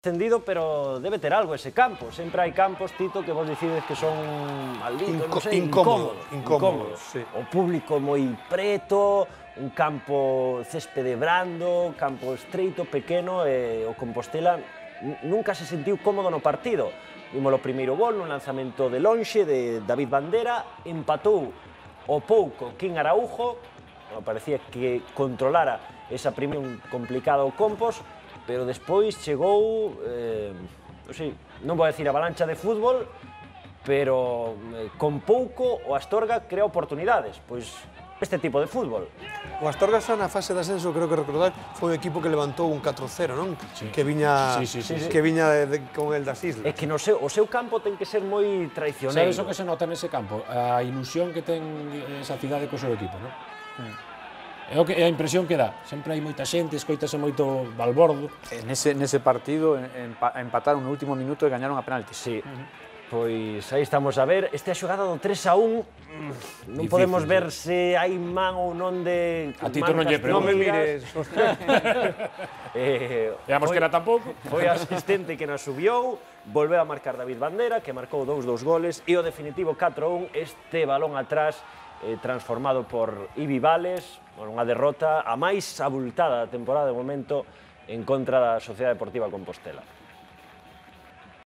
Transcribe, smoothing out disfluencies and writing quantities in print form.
Encendido, pero debe ter algo ese campo. Sempre hai campos, Tito, que vos decides que son malditos, non sei, incómodos. Sí. O público moi preto, un campo céspede brando, campo estreito, pequeno, e o Compostela nunca se sentiu cómodo no partido. Vimos o primeiro gol nun lanzamento de lonxe de David Bandera, empatou o pouco Quim Araújo, parecía que controlara esa primeira un complicado Compos, pero despois chegou, non vou dicir avalancha de fútbol, pero con pouco o Astorga crea oportunidades, pois este tipo de fútbol. O Astorga xa na fase de ascenso, creo que recordar, foi o equipo que levantou un 4-0, non? Sí. Que viña con el das Islas. É que o seu campo ten que ser moi traicioneiro. Sabes o que se nota nese campo? A ilusión que ten esa cidade co seu equipo, non? É a impresión que dá. Sempre hai moita xente, escoitase moito balbordo. Nese partido empataron no último minuto e gañaron a penaltis. Sí. Pois aí estamos a ver. Esta é a xogada do 3-1. Non podemos ver se hai man ou non de... A Tito non lle pregunto. Non me mires. Veamos que era tampouco. Foi asistente que nos subiou. Volveu a marcar David Bandera, que marcou dous goles. E o definitivo 4-1, este balón atrás transformado por Ibi Vales, unha derrota a máis abultada da temporada de momento en contra da Sociedade Deportiva Compostela.